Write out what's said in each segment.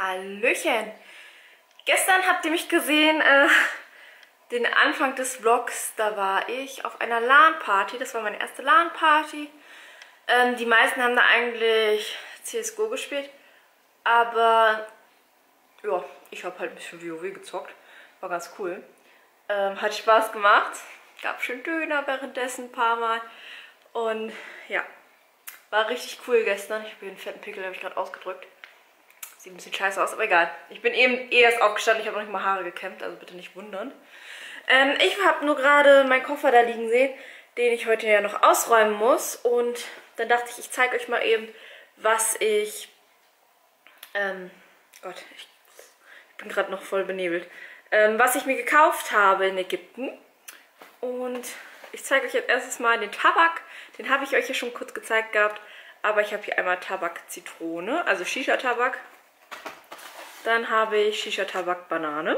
Hallöchen! Gestern habt ihr mich gesehen, den Anfang des Vlogs, da war ich auf einer LAN-Party, das war meine erste LAN-Party. Die meisten haben da eigentlich CSGO gespielt, aber ja, ich habe halt ein bisschen WoW gezockt, war ganz cool. Hat Spaß gemacht, gab schön Döner währenddessen ein paar Mal und ja, war richtig cool gestern. Ich habe hier einen fetten Pickel, habe ich gerade ausgedrückt. Sieht ein bisschen scheiße aus, aber egal. Ich bin eben erst aufgestanden, ich habe noch nicht mal Haare gekämmt, also bitte nicht wundern. Ich habe nur gerade meinen Koffer da liegen sehen, den ich heute ja noch ausräumen muss. Und dann dachte ich, ich zeige euch mal eben, was ich... Gott, ich bin gerade noch voll benebelt. Was ich mir gekauft habe in Ägypten. Und ich zeige euch jetzt erstes mal den Tabak. Den habe ich euch ja schon kurz gezeigt gehabt. Aber ich habe hier einmal Tabak-Zitrone, also Shisha-Tabak. Dann habe ich Shisha-Tabak-Banane.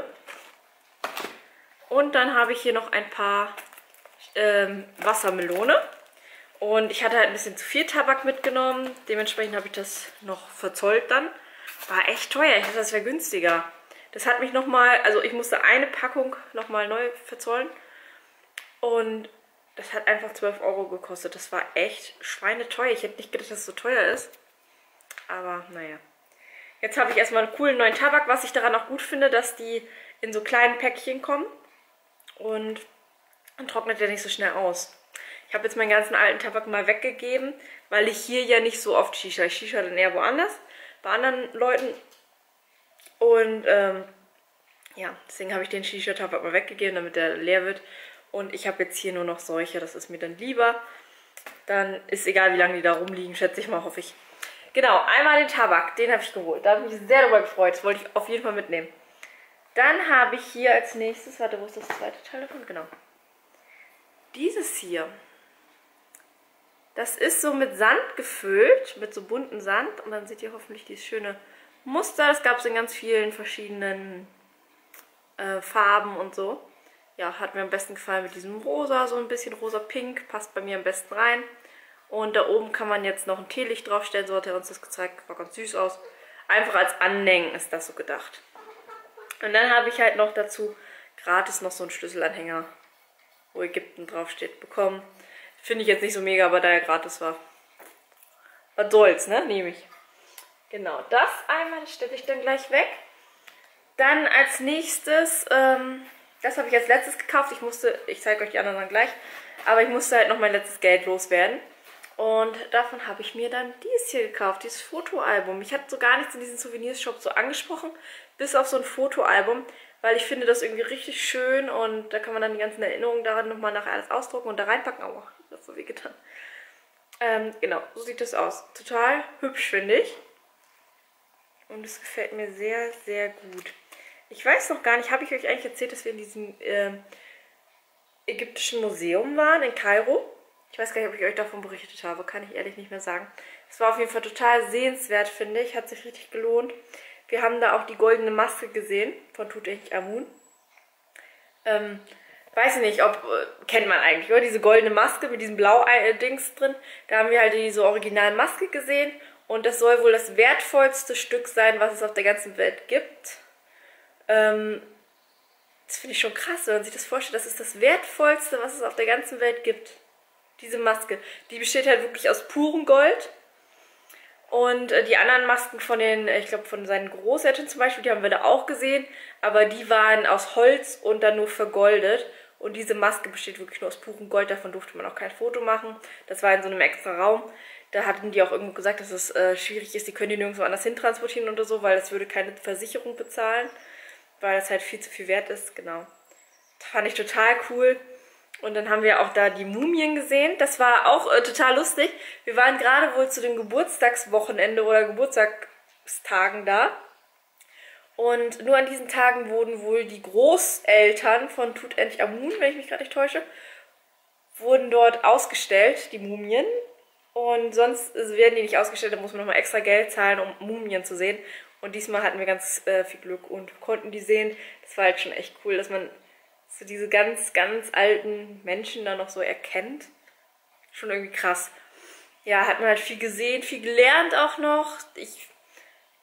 Und dann habe ich hier noch ein paar Wassermelone. Und ich hatte halt ein bisschen zu viel Tabak mitgenommen. Dementsprechend habe ich das noch verzollt dann. War echt teuer, ich dachte, das wäre günstiger. Das hat mich nochmal, also ich musste eine Packung nochmal neu verzollen. Und das hat einfach 12 € gekostet. Das war echt schweineteuer. Ich hätte nicht gedacht, dass es so teuer ist. Aber naja. Jetzt habe ich erstmal einen coolen neuen Tabak, was ich daran auch gut finde, dass die in so kleinen Päckchen kommen. Und dann trocknet der nicht so schnell aus. Ich habe jetzt meinen ganzen alten Tabak mal weggegeben, weil ich hier ja nicht so oft Shisha. Ich Shisha dann eher woanders, bei anderen Leuten. Und ja, deswegen habe ich den Shisha-Tabak mal weggegeben, damit der leer wird. Und ich habe jetzt hier nur noch solche, das ist mir dann lieber. Dann ist egal, wie lange die da rumliegen, schätze ich mal, hoffe ich. Genau, einmal den Tabak, den habe ich geholt. Da habe ich mich sehr darüber gefreut, das wollte ich auf jeden Fall mitnehmen. Dann habe ich hier als nächstes, warte, wo ist das zweite Teil davon? Genau. Dieses hier. Das ist so mit Sand gefüllt, mit so bunten Sand. Und dann seht ihr hoffentlich dieses schöne Muster. Das gab es in ganz vielen verschiedenen Farben und so. Ja, hat mir am besten gefallen mit diesem Rosa, so ein bisschen rosa-pink. Passt bei mir am besten rein. Und da oben kann man jetzt noch ein Teelicht draufstellen, so hat er uns das gezeigt, war ganz süß aus. Einfach als Anhängen ist das so gedacht. Und dann habe ich halt noch dazu gratis noch so einen Schlüsselanhänger, wo Ägypten draufsteht, bekommen. Finde ich jetzt nicht so mega, aber da er gratis war. Was soll's, ne? Nehme ich. Genau, das einmal, das stelle ich dann gleich weg. Dann als nächstes, das habe ich als letztes gekauft. Ich zeige euch die anderen dann gleich, aber ich musste halt noch mein letztes Geld loswerden. Und davon habe ich mir dann dieses hier gekauft, dieses Fotoalbum. Ich hatte so gar nichts in diesem Souvenirshop so angesprochen, bis auf so ein Fotoalbum, weil ich finde das irgendwie richtig schön und da kann man dann die ganzen Erinnerungen daran nochmal nachher alles ausdrucken und da reinpacken. Oh, das hat so weh getan. Genau, so sieht das aus. Total hübsch, finde ich. Und es gefällt mir sehr, sehr gut. Ich weiß noch gar nicht, habe ich euch eigentlich erzählt, dass wir in diesem ägyptischen Museum waren, in Kairo? Ich weiß gar nicht, ob ich euch davon berichtet habe, kann ich ehrlich nicht mehr sagen. Es war auf jeden Fall total sehenswert, finde ich. Hat sich richtig gelohnt. Wir haben da auch die goldene Maske gesehen von Tutanchamun. Weiß ich nicht, kennt man eigentlich, oder? Diese goldene Maske mit diesem Blau-Dings drin. Da haben wir halt diese originale Maske gesehen. Und das soll wohl das wertvollste Stück sein, was es auf der ganzen Welt gibt. Das finde ich schon krass, wenn man sich das vorstellt. Das ist das wertvollste, was es auf der ganzen Welt gibt. Diese Maske, die besteht halt wirklich aus purem Gold. Und die anderen Masken von den, ich glaube von seinen Großeltern zum Beispiel, die haben wir da auch gesehen. Aber die waren aus Holz und dann nur vergoldet. Und diese Maske besteht wirklich nur aus purem Gold. Davon durfte man auch kein Foto machen. Das war in so einem extra Raum. Da hatten die auch irgendwo gesagt, dass es schwierig ist. Die können die nirgendwo anders hin transportieren oder so, weil das würde keine Versicherung bezahlen. Weil das halt viel zu viel wert ist, genau. Das fand ich total cool. Und dann haben wir auch da die Mumien gesehen. Das war auch total lustig. Wir waren gerade wohl zu dem Geburtstagswochenende oder Geburtstagstagen da. Und nur an diesen Tagen wurden wohl die Großeltern von Tutanchamun, wenn ich mich gerade nicht täusche, wurden dort ausgestellt, die Mumien. Und sonst werden die nicht ausgestellt, da muss man nochmal extra Geld zahlen, um Mumien zu sehen. Und diesmal hatten wir ganz viel Glück und konnten die sehen. Das war halt schon echt cool, dass man so diese ganz, ganz alten Menschen da noch so erkennt. Schon irgendwie krass. Ja, hat man halt viel gesehen, viel gelernt auch noch. Ich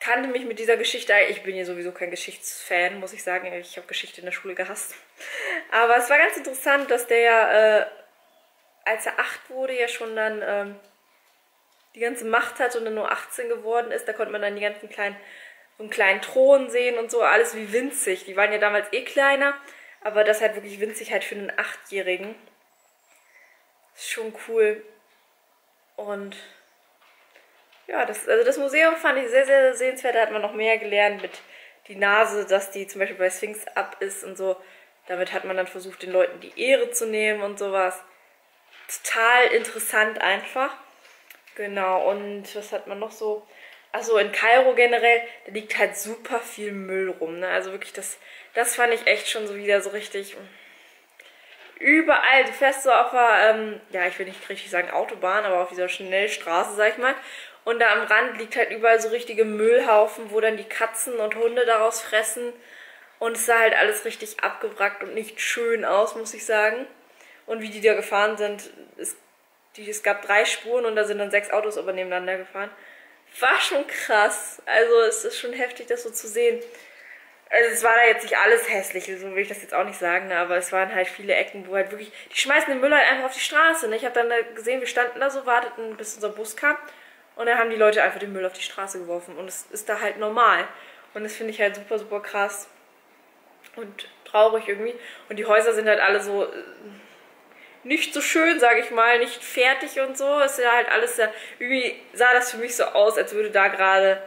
kannte mich mit dieser Geschichte, ich bin ja sowieso kein Geschichtsfan, muss ich sagen, ich habe Geschichte in der Schule gehasst. Aber es war ganz interessant, dass der ja, als er 8 wurde, ja schon dann die ganze Macht hat und dann nur 18 geworden ist. Da konnte man dann die ganzen so einen kleinen Thron sehen und so, alles wie winzig. Die waren ja damals eh kleiner, aber das halt wirklich winzig halt für einen 8-Jährigen. Ist schon cool. Und ja, das Museum fand ich sehr, sehr sehenswert. Da hat man noch mehr gelernt mit die Nase, dass die zum Beispiel bei Sphinx ab ist und so. Damit hat man dann versucht, den Leuten die Ehre zu nehmen und sowas. Total interessant einfach. Genau, und was hat man noch so? Also in Kairo generell, da liegt halt super viel Müll rum. Ne? Also wirklich, das fand ich echt schon so wieder so richtig. Überall, du fährst so auf der, ja, ich will nicht richtig sagen Autobahn, aber auf dieser Schnellstraße, sag ich mal. Und da am Rand liegt halt überall so richtige Müllhaufen, wo dann die Katzen und Hunde daraus fressen. Und es sah halt alles richtig abgewrackt und nicht schön aus, muss ich sagen. Und wie die da gefahren sind, es gab 3 Spuren und da sind dann 6 Autos aber nebeneinander gefahren. War schon krass. Also es ist schon heftig, das so zu sehen. Also es war da jetzt nicht alles hässlich, so will ich das jetzt auch nicht sagen, ne? Aber es waren halt viele Ecken, wo halt wirklich, die schmeißen den Müll halt einfach auf die Straße. Ne? Ich habe dann da gesehen, wir standen da so, warteten, bis unser Bus kam. Und dann haben die Leute einfach den Müll auf die Straße geworfen. Und es ist da halt normal. Und das finde ich halt super, super krass. Und traurig irgendwie. Und die Häuser sind halt alle so nicht so schön, sage ich mal. Nicht fertig und so. Es ist ja halt alles ja, irgendwie sah das für mich so aus, als würde da gerade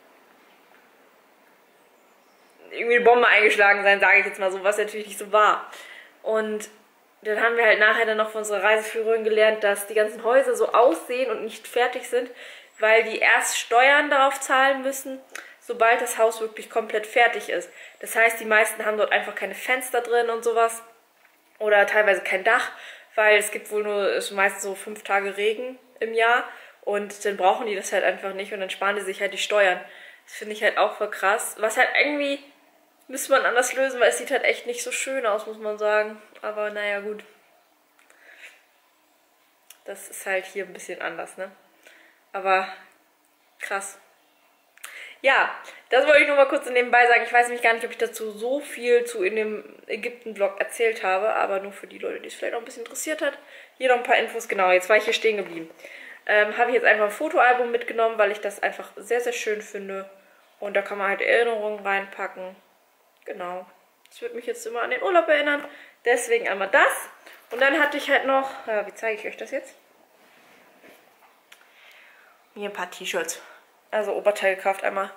irgendwie eine Bombe eingeschlagen sein, sage ich jetzt mal so. Was natürlich nicht so war. Und dann haben wir halt nachher dann noch von unserer Reiseführerin gelernt, dass die ganzen Häuser so aussehen und nicht fertig sind, weil die erst Steuern darauf zahlen müssen, sobald das Haus wirklich komplett fertig ist. Das heißt, die meisten haben dort einfach keine Fenster drin und sowas oder teilweise kein Dach, weil es gibt wohl nur meistens so 5 Tage Regen im Jahr und dann brauchen die das halt einfach nicht und dann sparen die sich halt die Steuern. Das finde ich halt auch voll krass. Was halt irgendwie müsste man anders lösen, weil es sieht halt echt nicht so schön aus, muss man sagen. Aber naja, gut. Das ist halt hier ein bisschen anders, ne? Aber krass. Ja, das wollte ich nur mal kurz nebenbei sagen. Ich weiß nämlich gar nicht, ob ich dazu so viel in dem Ägypten-Vlog erzählt habe, aber nur für die Leute, die es vielleicht auch ein bisschen interessiert hat. Hier noch ein paar Infos. Genau, jetzt war ich hier stehen geblieben. Habe ich jetzt einfach ein Fotoalbum mitgenommen, weil ich das einfach sehr, sehr schön finde. Und da kann man halt Erinnerungen reinpacken. Genau. Das wird mich jetzt immer an den Urlaub erinnern. Deswegen einmal das. Und dann hatte ich halt noch, ja, wie zeige ich euch das jetzt? Mir ein paar T-Shirts. Also Oberteil gekauft einmal.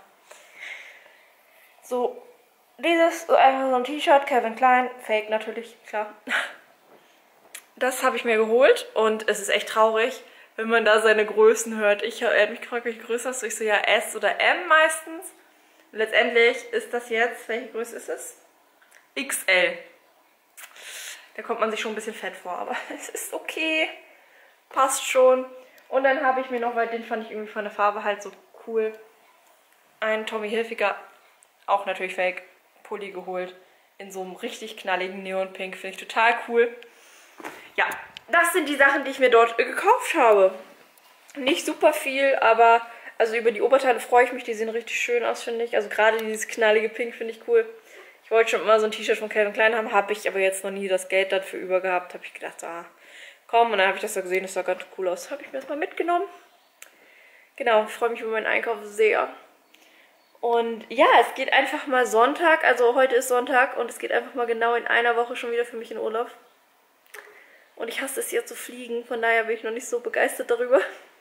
So, dieses, so einfach so ein T-Shirt, Calvin Klein, Fake natürlich, klar. Das habe ich mir geholt und es ist echt traurig, wenn man da seine Größen hört. Er hat mich gefragt, welche Größe hast du? Ich so, ja, S oder M meistens. Und letztendlich ist das jetzt, welche Größe ist es? XL. Da kommt man sich schon ein bisschen fett vor, aber es ist okay. Passt schon. Und dann habe ich mir noch, weil den fand ich irgendwie von der Farbe halt so cool, einen Tommy Hilfiger, auch natürlich Fake, Pulli geholt. In so einem richtig knalligen Neonpink. Finde ich total cool. Ja, das sind die Sachen, die ich mir dort gekauft habe. Nicht super viel, aber also über die Oberteile freue ich mich. Die sehen richtig schön aus, finde ich. Also gerade dieses knallige Pink finde ich cool. Ich wollte schon immer so ein T-Shirt von Calvin Klein haben, habe ich aber jetzt noch nie das Geld dafür über gehabt. Habe ich gedacht, ah, komm. Und dann habe ich das da gesehen, das sah ganz cool aus. Habe ich mir das mal mitgenommen. Genau, freue mich über meinen Einkauf sehr. Und ja, es geht einfach mal Sonntag, also heute ist Sonntag und es geht einfach mal genau in einer Woche schon wieder für mich in Urlaub. Und ich hasse es hier zu fliegen, von daher bin ich noch nicht so begeistert darüber.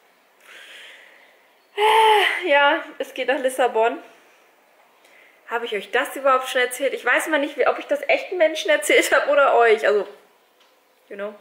Ja, es geht nach Lissabon. Habe ich euch das überhaupt schon erzählt? Ich weiß mal nicht, ob ich das echten Menschen erzählt habe oder euch. Also, you know.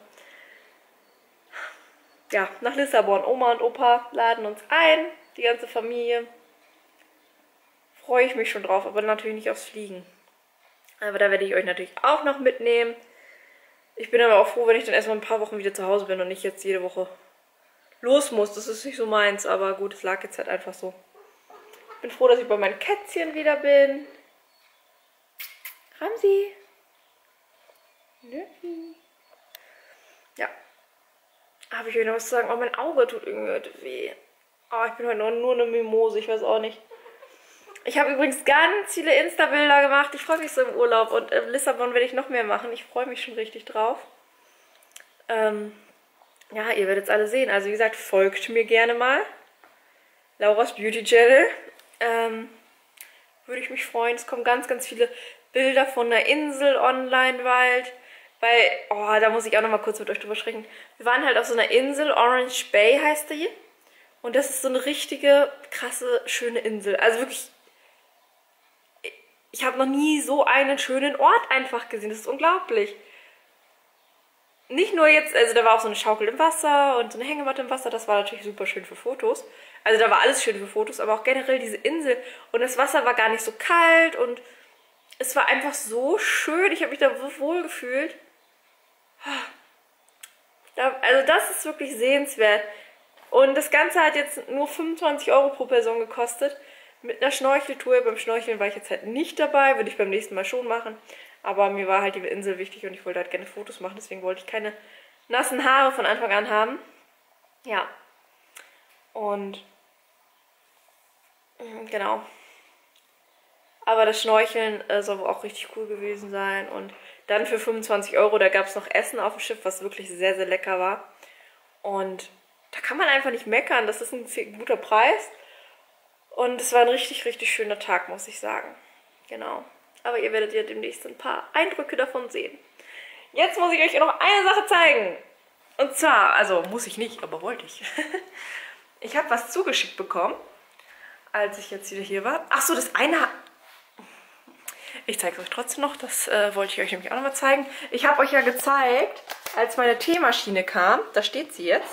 Ja, nach Lissabon. Oma und Opa laden uns ein, die ganze Familie. Freue ich mich schon drauf, aber natürlich nicht aufs Fliegen. Aber da werde ich euch natürlich auch noch mitnehmen. Ich bin aber auch froh, wenn ich dann erstmal ein paar Wochen wieder zu Hause bin und nicht jetzt jede Woche los muss. Das ist nicht so meins, aber gut, es lag jetzt halt einfach so. Ich bin froh, dass ich bei meinen Kätzchen wieder bin. Ramsi. Ja. Habe ich euch noch was zu sagen? Oh, mein Auge tut irgendwie heute weh. Oh, ich bin heute nur eine Mimose, ich weiß auch nicht. Ich habe übrigens ganz viele Insta-Bilder gemacht. Ich freue mich so im Urlaub und in Lissabon werde ich noch mehr machen. Ich freue mich schon richtig drauf. Ja, ihr werdet es alle sehen. Also wie gesagt, folgt mir gerne mal. Laura's Beauty Channel. Würde ich mich freuen. Es kommen ganz, ganz viele Bilder von der Insel online bald. Weil, oh, da muss ich auch noch mal kurz mit euch drüber sprechen. Wir waren halt auf so einer Insel, Orange Bay heißt die. Und das ist so eine richtige, krasse, schöne Insel. Also wirklich, ich habe noch nie so einen schönen Ort einfach gesehen. Das ist unglaublich. Nicht nur jetzt, also da war auch so eine Schaukel im Wasser und so eine Hängematte im Wasser. Das war natürlich super schön für Fotos. Also da war alles schön für Fotos, aber auch generell diese Insel. Und das Wasser war gar nicht so kalt und es war einfach so schön. Ich habe mich da so wohl gefühlt. Also das ist wirklich sehenswert. Und das Ganze hat jetzt nur 25 € pro Person gekostet. Mit einer Schnorcheltour. Beim Schnorcheln war ich jetzt halt nicht dabei. Würde ich beim nächsten Mal schon machen. Aber mir war halt die Insel wichtig und ich wollte halt gerne Fotos machen. Deswegen wollte ich keine nassen Haare von Anfang an haben. Ja. Und genau. Aber das Schnorcheln soll auch richtig cool gewesen sein. Und dann für 25 €, da gab es noch Essen auf dem Schiff, was wirklich sehr, sehr lecker war. Und da kann man einfach nicht meckern. Das ist ein guter Preis. Und es war ein richtig, richtig schöner Tag, muss ich sagen. Genau. Aber ihr werdet ja demnächst ein paar Eindrücke davon sehen. Jetzt muss ich euch noch eine Sache zeigen. Und zwar, also muss ich nicht, aber wollte ich. Ich habe was zugeschickt bekommen, als ich jetzt wieder hier war. Ach so, das eine... Ich zeige es euch trotzdem noch, das wollte ich euch nämlich auch noch mal zeigen. Ich habe euch ja gezeigt, als meine Teemaschine kam, da steht sie jetzt.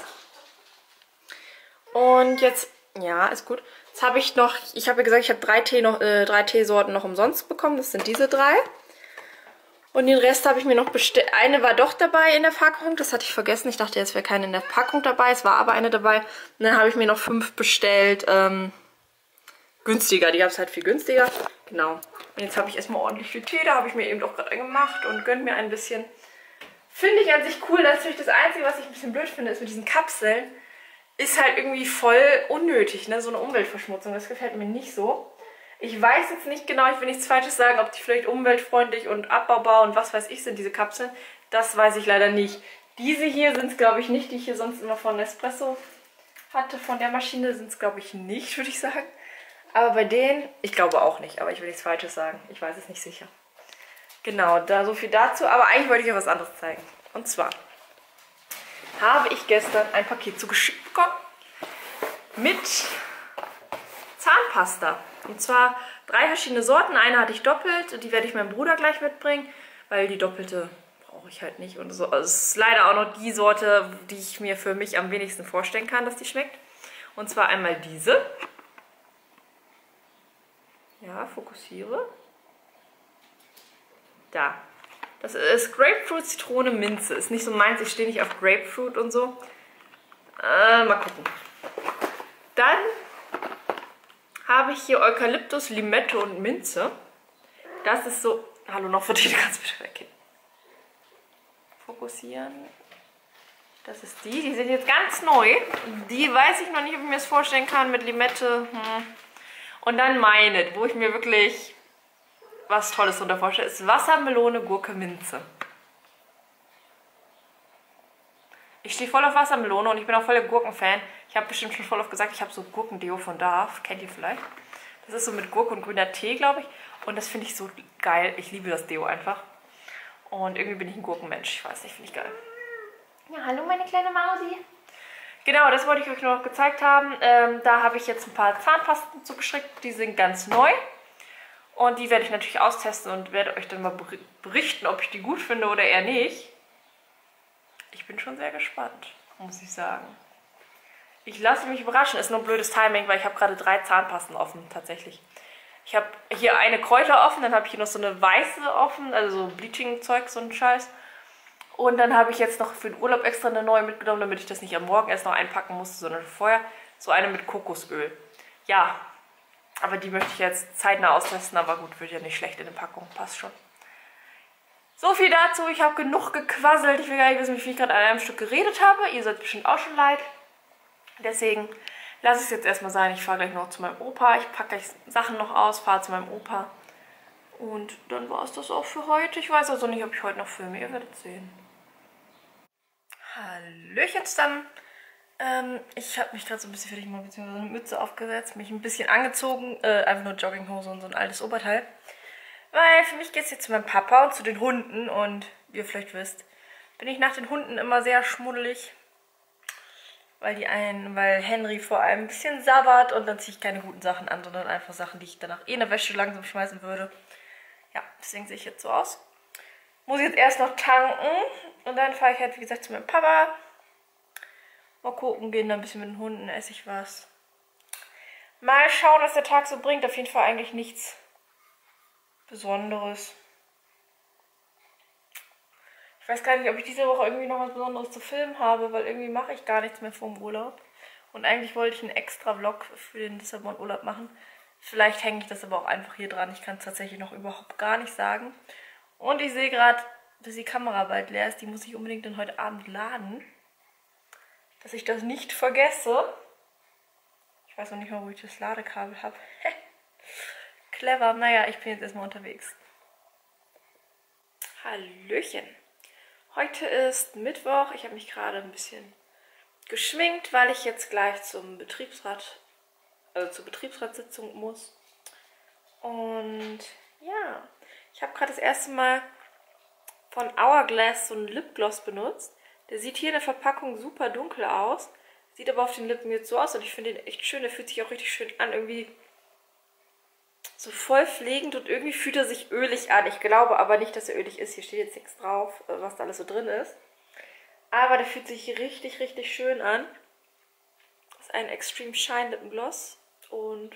Und jetzt, ja, ist gut. Jetzt habe ich noch, ich habe ja gesagt, ich habe drei Teesorten noch umsonst bekommen. Das sind diese 3. Und den Rest habe ich mir noch bestellt. Eine war doch dabei in der Packung, das hatte ich vergessen. Ich dachte, jetzt wäre keine in der Packung dabei. Es war aber eine dabei. Und dann habe ich mir noch 5 bestellt, günstiger. Die gab es halt viel günstiger. Genau. Und jetzt habe ich erstmal ordentlich viel Tee. Da habe ich mir eben doch gerade gemacht und gönne mir ein bisschen. Finde ich an sich cool. Das ist natürlich das Einzige, was ich ein bisschen blöd finde, ist mit diesen Kapseln. Ist halt irgendwie voll unnötig, ne? So eine Umweltverschmutzung. Das gefällt mir nicht so. Ich weiß jetzt nicht genau, ich will nichts Falsches sagen, ob die vielleicht umweltfreundlich und abbaubar und was weiß ich sind, diese Kapseln. Das weiß ich leider nicht. Diese hier sind es, glaube ich, nicht, die ich hier sonst immer von Nespresso hatte. Von der Maschine sind es, glaube ich, nicht, würde ich sagen. Aber bei denen, ich glaube auch nicht, aber ich will nichts Falsches sagen. Ich weiß es nicht sicher. Genau, da so viel dazu. Aber eigentlich wollte ich euch was anderes zeigen. Und zwar habe ich gestern ein Paket zugeschickt bekommen mit Zahnpasta. Und zwar 3 verschiedene Sorten. Eine hatte ich doppelt, die werde ich meinem Bruder gleich mitbringen, weil die doppelte brauche ich halt nicht. Und so, also es ist leider auch noch die Sorte, die ich mir für mich am wenigsten vorstellen kann, dass die schmeckt. Und zwar einmal diese. Ja, fokussiere. Da. Das ist Grapefruit, Zitrone, Minze. Ist nicht so meins, ich stehe nicht auf Grapefruit und so. Mal gucken. Dann habe ich hier Eukalyptus, Limette und Minze. Das ist so... Hallo, noch für dich, du kannst bitte weggehen. Fokussieren. Das ist die. Die sind jetzt ganz neu. Die weiß ich noch nicht, ob ich mir das vorstellen kann mit Limette. Und dann meine, wo ich mir wirklich was Tolles drunter vorstelle, ist Wassermelone, Gurke, Minze. Ich stehe voll auf Wassermelone und ich bin auch voll der Gurkenfan. Ich habe bestimmt schon voll oft gesagt, ich habe so Gurkendeo von Dove. Kennt ihr vielleicht? Das ist so mit Gurke und grüner Tee, glaube ich. Und das finde ich so geil. Ich liebe das Deo einfach. Und irgendwie bin ich ein Gurkenmensch. Ich weiß nicht, finde ich geil. Ja, hallo meine kleine Mausi. Genau, das wollte ich euch noch gezeigt haben. Da habe ich jetzt ein paar Zahnpasten zugeschickt. Die sind ganz neu. Und die werde ich natürlich austesten und werde euch dann mal berichten, ob ich die gut finde oder eher nicht. Ich bin schon sehr gespannt, muss ich sagen. Ich lasse mich überraschen. Ist nur ein blödes Timing, weil ich habe gerade 3 Zahnpasten offen, tatsächlich. Ich habe hier eine Kräuter offen, dann habe ich hier noch so eine weiße offen, also so Bleaching-Zeug, so ein Scheiß. Und dann habe ich jetzt noch für den Urlaub extra eine neue mitgenommen, damit ich das nicht am Morgen erst noch einpacken musste, sondern vorher. So eine mit Kokosöl. Ja, aber die möchte ich jetzt zeitnah austesten, aber gut, wird ja nicht schlecht in der Packung, passt schon. So viel dazu, ich habe genug gequasselt. Ich will gar nicht wissen, wie viel ich gerade an einem Stück geredet habe. Ihr seid bestimmt auch schon leid. Deswegen lasse es jetzt erstmal sein. Ich fahre gleich noch zu meinem Opa. Ich packe gleich Sachen noch aus, fahre zu meinem Opa. Und dann war es das auch für heute. Ich weiß also nicht, ob ich heute noch filme. Ihr werdet sehen. Hallöchen zusammen. Ich habe mich gerade so ein bisschen fertig gemacht, beziehungsweise eine Mütze aufgesetzt, mich ein bisschen angezogen. Einfach nur Jogginghose und so ein altes Oberteil. Weil für mich geht es jetzt zu meinem Papa und zu den Hunden. Und wie ihr vielleicht wisst, bin ich nach den Hunden immer sehr schmuddelig. Weil Henry vor allem ein bisschen sabbert und dann ziehe ich keine guten Sachen an, sondern einfach Sachen, die ich danach in der Wäsche langsam schmeißen würde. Ja, deswegen sehe ich jetzt so aus. Muss ich jetzt erst noch tanken und dann fahre ich halt, wie gesagt, zu meinem Papa. Mal gucken, gehen dann ein bisschen mit den Hunden, esse ich was. Mal schauen, was der Tag so bringt. Auf jeden Fall eigentlich nichts Besonderes. Ich weiß gar nicht, ob ich diese Woche irgendwie noch was Besonderes zu filmen habe, weil irgendwie mache ich gar nichts mehr vorm Urlaub. Und eigentlich wollte ich einen extra Vlog für den Lissabon-Urlaub machen. Vielleicht hänge ich das aber auch einfach hier dran. Ich kann es tatsächlich noch überhaupt gar nicht sagen. Und ich sehe gerade, dass die Kamera bald leer ist. Die muss ich unbedingt dann heute Abend laden. Dass ich das nicht vergesse. Ich weiß noch nicht mal, wo ich das Ladekabel habe. Clever. Naja, ich bin jetzt erstmal unterwegs. Hallöchen. Heute ist Mittwoch. Ich habe mich gerade ein bisschen geschminkt, weil ich jetzt gleich zur Betriebsratssitzung muss. Und ja, ich habe gerade das erste Mal von Hourglass so einen Lipgloss benutzt. Der sieht hier in der Verpackung super dunkel aus. Sieht aber auf den Lippen jetzt so aus und ich finde den echt schön. Der fühlt sich auch richtig schön an. Irgendwie so voll pflegend und irgendwie fühlt er sich ölig an. Ich glaube aber nicht, dass er ölig ist. Hier steht jetzt nichts drauf, was da alles so drin ist. Aber der fühlt sich richtig, richtig schön an. Das ist ein Extreme Shine Lippengloss. Und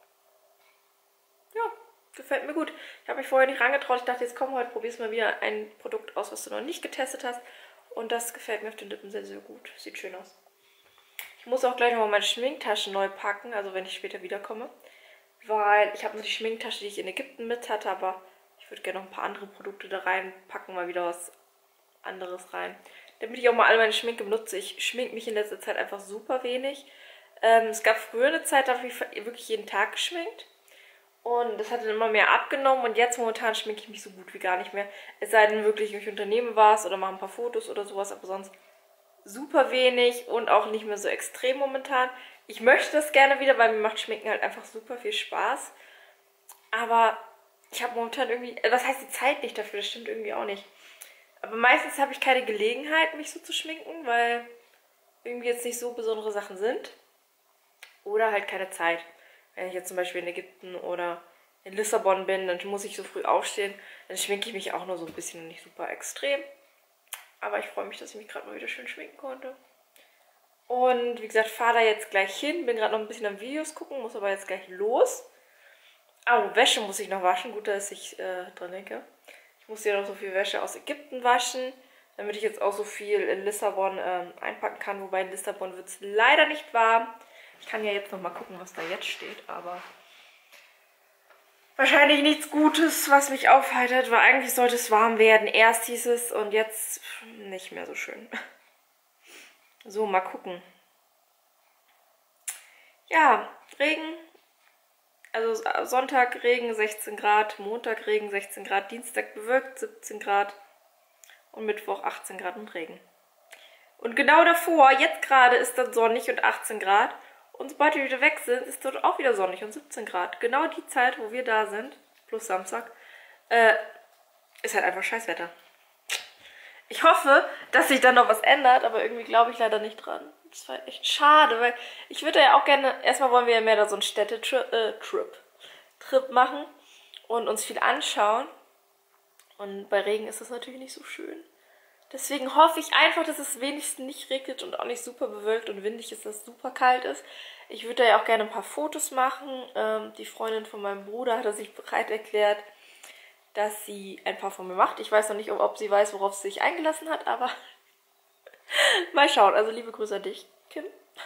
ja, gefällt mir gut. Ich habe mich vorher nicht rangetraut. Ich dachte, jetzt komm, heute probierst du mal wieder ein Produkt aus, was du noch nicht getestet hast. Und das gefällt mir auf den Lippen sehr, sehr gut. Sieht schön aus. Ich muss auch gleich nochmal meine Schminktasche neu packen, also wenn ich später wiederkomme. Weil ich habe nur die Schminktasche, die ich in Ägypten mit hatte, aber ich würde gerne noch ein paar andere Produkte da reinpacken, mal wieder was anderes rein. Damit ich auch mal alle meine Schminke benutze. Ich schminke mich in letzter Zeit einfach super wenig. Es gab früher eine Zeit, da habe ich wirklich jeden Tag geschminkt. Und das hat dann immer mehr abgenommen und jetzt momentan schminke ich mich so gut wie gar nicht mehr. Es sei denn wirklich, ich unternehme was oder mache ein paar Fotos oder sowas, aber sonst super wenig und auch nicht mehr so extrem momentan. Ich möchte das gerne wieder, weil mir macht Schminken halt einfach super viel Spaß. Aber ich habe momentan irgendwie, was heißt die Zeit nicht dafür, das stimmt irgendwie auch nicht. Aber meistens habe ich keine Gelegenheit, mich so zu schminken, weil irgendwie jetzt nicht so besondere Sachen sind. Oder halt keine Zeit. Wenn ich jetzt zum Beispiel in Ägypten oder in Lissabon bin, dann muss ich so früh aufstehen. Dann schminke ich mich auch nur so ein bisschen und nicht super extrem. Aber ich freue mich, dass ich mich gerade mal wieder schön schminken konnte. Und wie gesagt, fahre da jetzt gleich hin. Bin gerade noch ein bisschen am Videos gucken, muss aber jetzt gleich los. Oh, Wäsche muss ich noch waschen. Gut, dass ich dran denke. Ich muss ja noch so viel Wäsche aus Ägypten waschen, damit ich jetzt auch so viel in Lissabon einpacken kann. Wobei in Lissabon wird es leider nicht warm. Ich kann ja jetzt noch mal gucken, was da jetzt steht, aber wahrscheinlich nichts Gutes, was mich aufheitert, weil eigentlich sollte es warm werden. Erst hieß es und jetzt nicht mehr so schön. So, mal gucken. Ja, Regen. Also Sonntag Regen 16 Grad, Montag Regen 16 Grad, Dienstag bewölkt 17 Grad und Mittwoch 18 Grad und Regen. Und genau davor, jetzt gerade, ist dann sonnig und 18 Grad. Und sobald wir wieder weg sind, ist dort auch wieder sonnig und 17 Grad. Genau die Zeit, wo wir da sind, plus Samstag, ist halt einfach Scheißwetter. Ich hoffe, dass sich dann noch was ändert, aber irgendwie glaube ich leider nicht dran. Das war echt schade, weil ich würde ja auch gerne, erstmal wollen wir ja mehr da so einen Städtetrip machen und uns viel anschauen. Und bei Regen ist das natürlich nicht so schön. Deswegen hoffe ich einfach, dass es wenigstens nicht regnet und auch nicht super bewölkt und windig ist, dass es super kalt ist. Ich würde da ja auch gerne ein paar Fotos machen. Die Freundin von meinem Bruder hat sich bereit erklärt, dass sie ein paar von mir macht. Ich weiß noch nicht, ob sie weiß, worauf sie sich eingelassen hat, aber mal schauen. Also liebe Grüße an dich, Kim.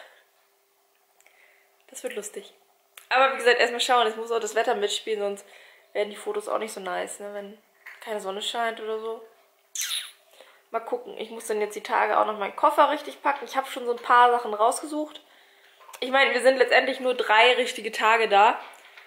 Das wird lustig. Aber wie gesagt, erstmal schauen. Es muss auch das Wetter mitspielen, sonst werden die Fotos auch nicht so nice, ne? Wenn keine Sonne scheint oder so. Mal gucken. Ich muss dann jetzt die Tage auch noch meinen Koffer richtig packen. Ich habe schon so ein paar Sachen rausgesucht. ich meine, wir sind letztendlich nur 3 richtige Tage da.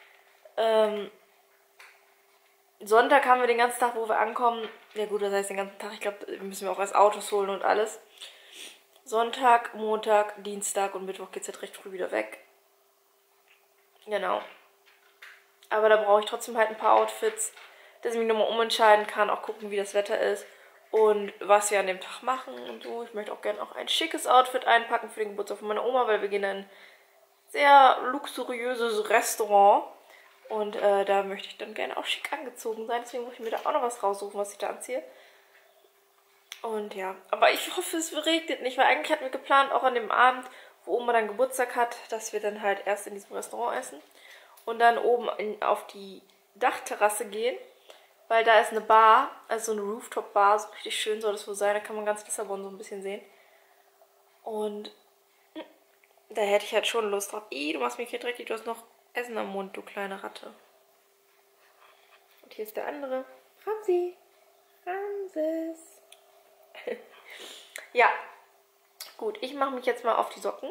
Sonntag haben wir den ganzen Tag, wo wir ankommen. Ja gut, das heißt den ganzen Tag. Ich glaube, müssen wir auch erst Autos holen und alles. Sonntag, Montag, Dienstag und Mittwoch geht es halt recht früh wieder weg. Genau. Aber da brauche ich trotzdem halt ein paar Outfits, dass ich mich nochmal umentscheiden kann, auch gucken, wie das Wetter ist und was wir an dem Tag machen und so. Ich möchte auch gerne auch ein schickes Outfit einpacken für den Geburtstag von meiner Oma, weil wir gehen in ein sehr luxuriöses Restaurant und da möchte ich dann gerne auch schick angezogen sein. Deswegen muss ich mir da auch noch was raussuchen, was ich da anziehe. Und ja, aber ich hoffe, es regnet nicht, weil eigentlich hatten wir geplant, auch an dem Abend, wo Oma dann Geburtstag hat, dass wir dann halt erst in diesem Restaurant essen und dann oben auf die Dachterrasse gehen, weil da ist eine Bar, also so eine Rooftop-Bar, so richtig schön soll das wohl sein, da kann man ganz Lissabon so ein bisschen sehen. Und da hätte ich halt schon Lust drauf. Du machst mich hier dreckig, du hast noch Essen am Mund, du kleine Ratte. Und hier ist der andere. Ramsi. Ramses. Ja, gut, ich mache mich jetzt mal auf die Socken.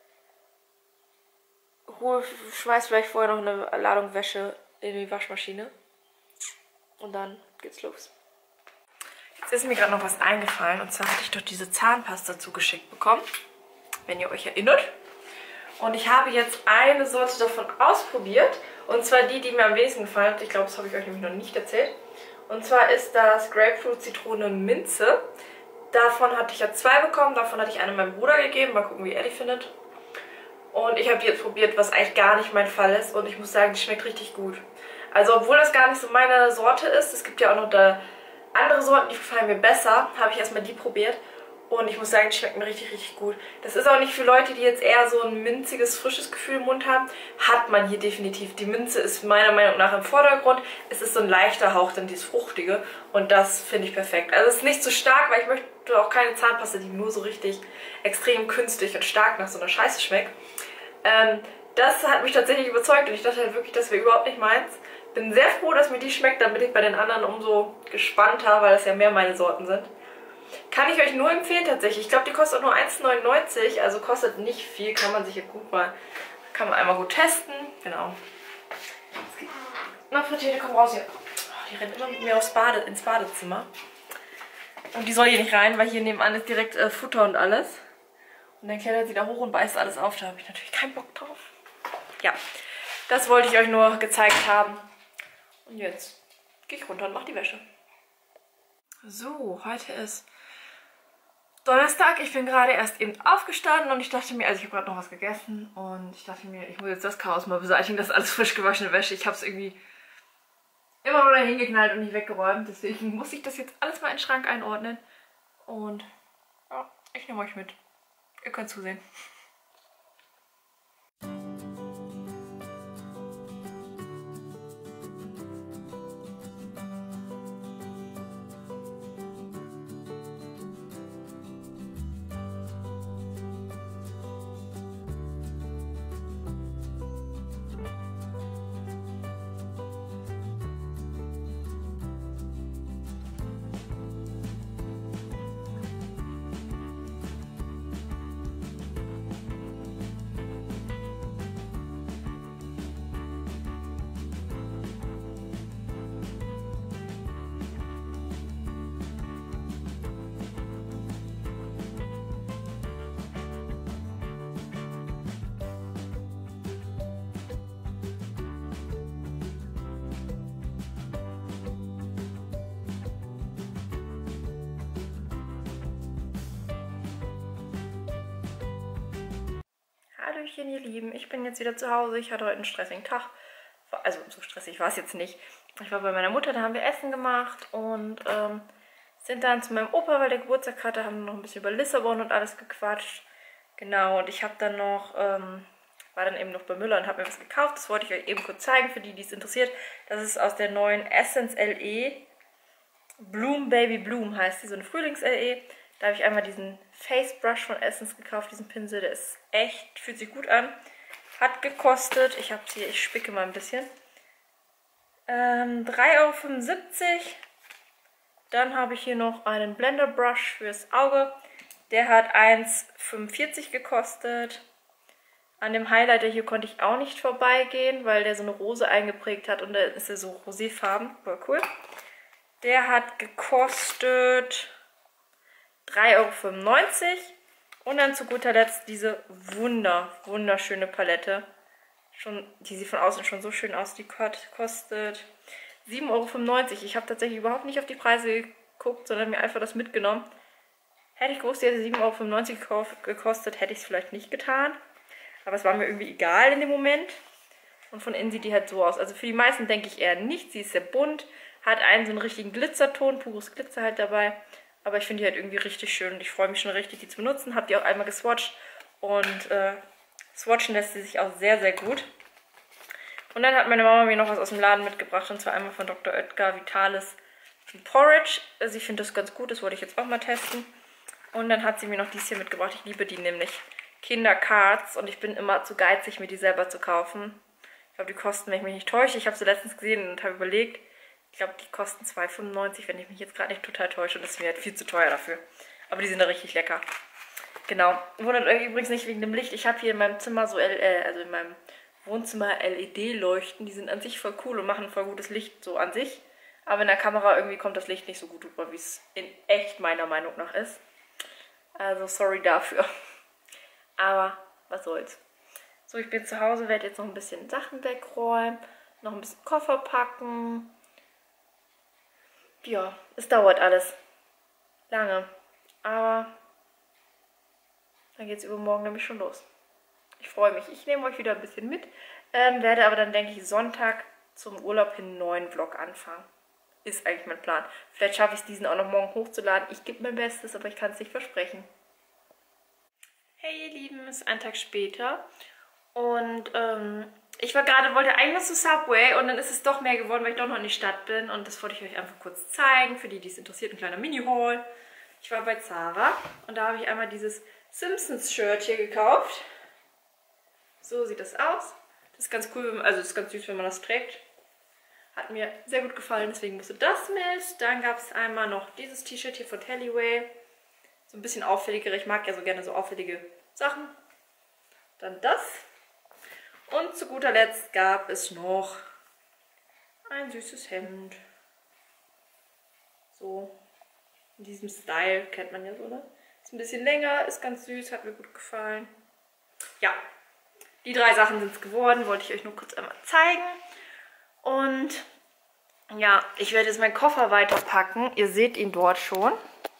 Schmeiß vielleicht vorher noch eine Ladung Wäsche in die Waschmaschine. Und dann geht's los. Jetzt ist mir gerade noch was eingefallen. Und zwar hatte ich doch diese Zahnpasta zugeschickt bekommen. Wenn ihr euch erinnert. Und ich habe jetzt eine Sorte davon ausprobiert. Und zwar die mir am wenigsten gefallen hat. Ich glaube, das habe ich euch nämlich noch nicht erzählt. Und zwar ist das Grapefruit, Zitrone, Minze. Davon hatte ich ja 2 bekommen. Davon hatte ich eine meinem Bruder gegeben. Mal gucken, wie er die findet. Und ich habe die jetzt probiert, was eigentlich gar nicht mein Fall ist. Und ich muss sagen, die schmeckt richtig gut. Also obwohl das gar nicht so meine Sorte ist. Es gibt ja auch noch da andere Sorten, die gefallen mir besser. Habe ich erstmal die probiert. Und ich muss sagen, die schmecken richtig, richtig gut. Das ist auch nicht für Leute, die jetzt eher so ein minziges, frisches Gefühl im Mund haben. Hat man hier definitiv. Die Minze ist meiner Meinung nach im Vordergrund. Es ist so ein leichter Hauch, dann dieses Fruchtige. Und das finde ich perfekt. Also es ist nicht zu stark, weil ich möchte auch keine Zahnpasta, die nur so richtig extrem künstlich und stark nach so einer Scheiße schmeckt. Das hat mich tatsächlich überzeugt und ich dachte halt wirklich, das wäre überhaupt nicht meins. Bin sehr froh, dass mir die schmeckt, dann bin ich bei den anderen umso gespannter, weil das ja mehr meine Sorten sind. Kann ich euch nur empfehlen tatsächlich. Ich glaube, die kostet nur 1,99, also kostet nicht viel. Kann man sich hier gut mal, kann man einmal gut testen. Genau. Na, Frittete, komm raus hier. Oh, die rennt immer mit mir ins Badezimmer. Und die soll hier nicht rein, weil hier nebenan ist direkt Futter und alles. Und dann klettert sie da hoch und beißt alles auf. Da habe ich natürlich keinen Bock drauf. Ja, das wollte ich euch nur gezeigt haben. Und jetzt gehe ich runter und mache die Wäsche. So, heute ist Donnerstag. Ich bin gerade erst eben aufgestanden und ich dachte mir, also ich habe gerade noch was gegessen und ich dachte mir, ich muss jetzt das Chaos mal beseitigen, das ist alles frisch gewaschene Wäsche. Ich habe es irgendwie immer noch hingeknallt und nicht weggeräumt. Deswegen muss ich das jetzt alles mal in den Schrank einordnen. Und ja, ich nehme euch mit. Ihr könnt zusehen. Hallöchen, ihr Lieben. Ich bin jetzt wieder zu Hause. Ich hatte heute einen stressigen Tag. Also so stressig war es jetzt nicht. Ich war bei meiner Mutter, da haben wir Essen gemacht und sind dann zu meinem Opa, weil der Geburtstag hatte, haben noch ein bisschen über Lissabon und alles gequatscht. Genau, und ich habe dann noch, war dann eben noch bei Müller und habe mir was gekauft. Das wollte ich euch eben kurz zeigen, für die, die es interessiert. Das ist aus der neuen Essence LE. Bloom Baby Bloom heißt die, so eine Frühlings-LE. Da habe ich einmal diesen Face Brush von Essence gekauft, diesen Pinsel, der ist echt, fühlt sich gut an. Hat gekostet, ich habe hier, ich spicke mal ein bisschen, 3,75 €. Dann habe ich hier noch einen Blender Brush fürs Auge. Der hat 1,45 € gekostet. An dem Highlighter hier konnte ich auch nicht vorbeigehen, weil der so eine Rose eingeprägt hat und da ist er so roséfarben. Voll cool. Der hat gekostet 3,95 €. Und dann zu guter Letzt diese wunderschöne Palette. Die sieht von außen schon so schön aus. Die kostet 7,95 €. Ich habe tatsächlich überhaupt nicht auf die Preise geguckt, sondern mir einfach das mitgenommen. Hätte ich gewusst, die hätte 7,95 € gekostet, hätte ich es vielleicht nicht getan. Aber es war mir irgendwie egal in dem Moment. Und von innen sieht die halt so aus. Also für die meisten denke ich eher nicht. Sie ist sehr bunt, hat einen so einen richtigen Glitzerton, pures Glitzer halt dabei. Aber ich finde die halt irgendwie richtig schön und ich freue mich schon richtig, die zu benutzen. Habe die auch einmal geswatcht und swatchen lässt sie sich auch sehr gut. Und dann hat meine Mama mir noch was aus dem Laden mitgebracht und zwar einmal von Dr. Oetker Vitalis Porridge. Also ich finde das ganz gut, das wollte ich jetzt auch mal testen. Und dann hat sie mir noch dies hier mitgebracht. Ich liebe die nämlich. Kindercards und ich bin immer zu geizig, mir die selber zu kaufen. Ich glaube, die kosten, wenn ich mich nicht täusche. Ich habe sie letztens gesehen und habe überlegt, ich glaube, die kosten 2,95 €, wenn ich mich jetzt gerade nicht total täusche. Und das ist mir halt viel zu teuer dafür. Aber die sind da richtig lecker. Genau. Wundert euch übrigens nicht wegen dem Licht. Ich habe hier in meinem Zimmer so, also in meinem Wohnzimmer LED-Leuchten. Die sind an sich voll cool und machen voll gutes Licht so an sich. Aber in der Kamera irgendwie kommt das Licht nicht so gut rüber, wie es in echt meiner Meinung nach ist. Also sorry dafür. Aber was soll's. So, ich bin zu Hause, werde jetzt noch ein bisschen Sachen wegräumen, noch ein bisschen Koffer packen. Ja, es dauert alles lange. Aber dann geht es übermorgen nämlich schon los. Ich freue mich. Ich nehme euch wieder ein bisschen mit. Werde aber dann, denke ich, Sonntag zum Urlaub hin einen neuen Vlog anfangen. Ist eigentlich mein Plan. Vielleicht schaffe ich es, diesen auch noch morgen hochzuladen. Ich gebe mein Bestes, aber ich kann es nicht versprechen. Hey ihr Lieben, es ist ein Tag später und ich wollte eigentlich zu Subway und dann ist es doch mehr geworden, weil ich doch noch in die Stadt bin und das wollte ich euch einfach kurz zeigen, für die, die es interessiert, ein kleiner Mini-Haul. Ich war bei Zara und da habe ich einmal dieses Simpsons-Shirt hier gekauft. So sieht das aus. Das ist ganz cool, also das ist ganz süß, wenn man das trägt. Hat mir sehr gut gefallen, deswegen musste das mit. Dann gab es einmal noch dieses T-Shirt hier von Tallyway. So ein bisschen auffälligere. Ich mag ja so gerne so auffällige Sachen. Dann das. Und zu guter Letzt gab es noch ein süßes Hemd. So in diesem Style, kennt man ja so, ne? Ist ein bisschen länger, ist ganz süß, hat mir gut gefallen. Ja, die 3 Sachen sind es geworden, wollte ich euch nur kurz einmal zeigen. Und ja, ich werde jetzt meinen Koffer weiterpacken. Ihr seht ihn dort schon.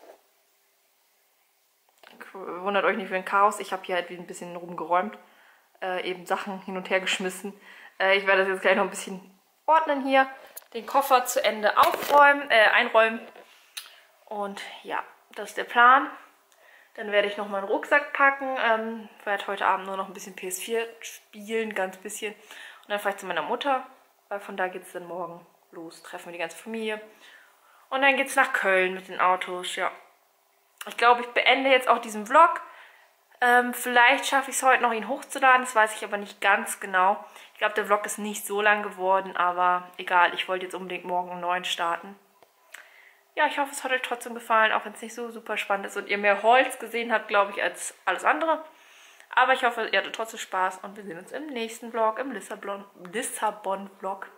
Wundert euch nicht für ein Chaos. Ich habe hier halt ein bisschen rumgeräumt. Eben Sachen hin und her geschmissen. Ich werde das jetzt gleich noch ein bisschen ordnen hier. Den Koffer zu Ende einräumen. Und ja, das ist der Plan. Dann werde ich noch meinen Rucksack packen. Werde heute Abend nur noch ein bisschen PS4 spielen, ganz bisschen. Und dann fahre ich zu meiner Mutter, weil von da geht es dann morgen los. Treffen wir die ganze Familie. Und dann geht es nach Köln mit den Autos, ja. Ich glaube, ich beende jetzt auch diesen Vlog. Vielleicht schaffe ich es heute noch, ihn hochzuladen. Das weiß ich aber nicht ganz genau. Ich glaube, der Vlog ist nicht so lang geworden, aber egal. Ich wollte jetzt unbedingt morgen einen neuen starten. Ja, ich hoffe, es hat euch trotzdem gefallen, auch wenn es nicht so super spannend ist und ihr mehr Holz gesehen habt, glaube ich, als alles andere. Aber ich hoffe, ihr hattet trotzdem Spaß und wir sehen uns im nächsten Vlog, im Lissabon-Vlog.